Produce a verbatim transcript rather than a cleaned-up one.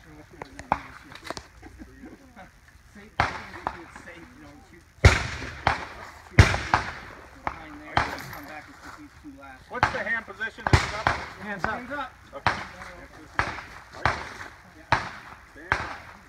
What's the hand position? Is it up? Hands up. Hands up. Okay. Stand up.